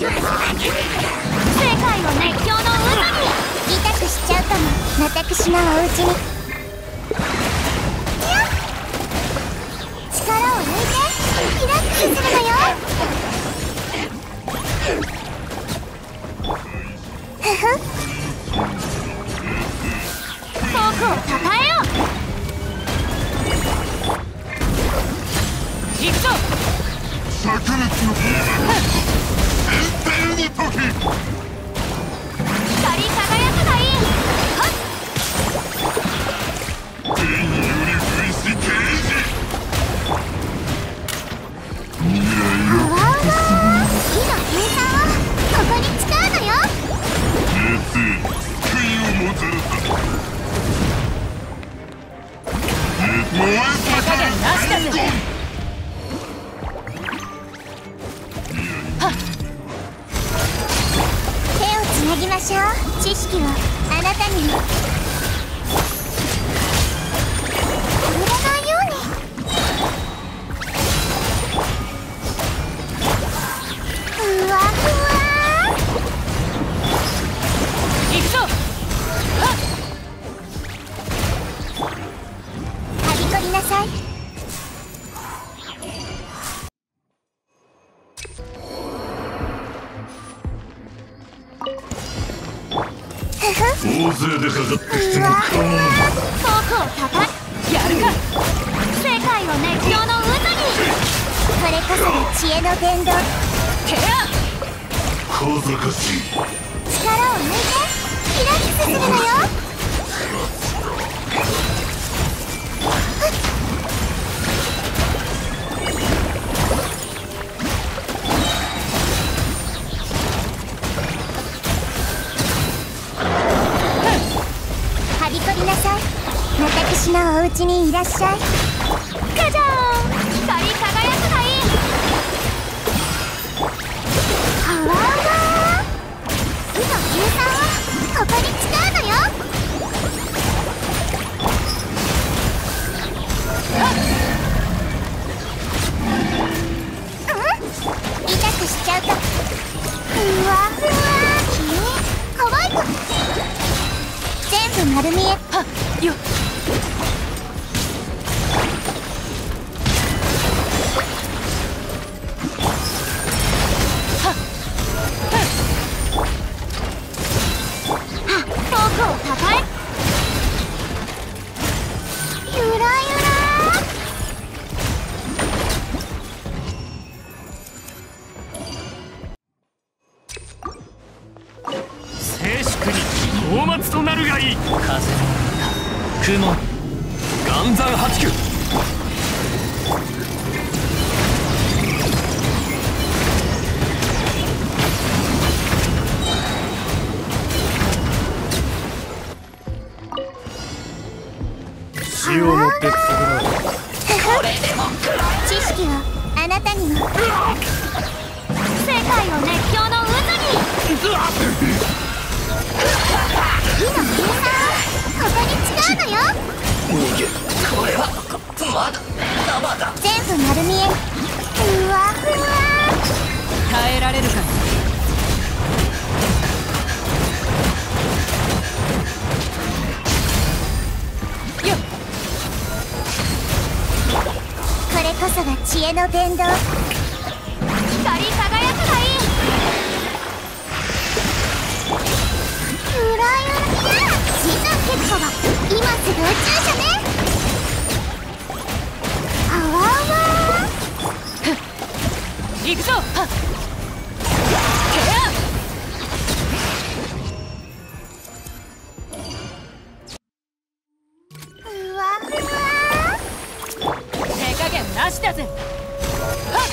熱狂の渦に痛くしちゃうかも。私のお家に力を抜いてリラックスするのよ。ふふ僕をたたえよ。行くぞ。 灼熱の天の時。 光り輝くがいい。 天より不意し刑事。未来を火の計算はここに使うのよ。 熱へ救いをもたらす。燃え盛るなしだぜ。手をつなぎましょう。知識をあなたにも。触れないように。ふわふわ。行くぞ。はびこりなさい。 大勢でかかってきても構わん。 僕をたたやるか。世界を熱狂の渦に。これこそが知恵の伝道。ケア小賢しい。 力を抜いてリラックスするのよ。はびこりなさい。私のお家にいらっしゃい。カジャーン。光り輝くがいい。はわわー。火の計算はここに使うのよ。痛くしちゃうか。ふわふわ。乾いた。全部丸見え。はっよっ。僕をたたえ。ゆらゆら。 静粛に大松となるがいい。風の雲岩山八九。死をもって償う。 知識をあなたにも。世界を熱狂の渦に。火の計算はここに使うのよ。 逃げこれはまだ生だ。 全部丸見え。ふわふわ。 耐えられるか。 よっ。これこそが知恵の伝道。光り輝くがいい。ゆらゆら。シーズン結果は今すぐ宇宙車ね。あわあわ行くぞ。はっケー。ふわふわ。 ア手加減なしだぜ。はっ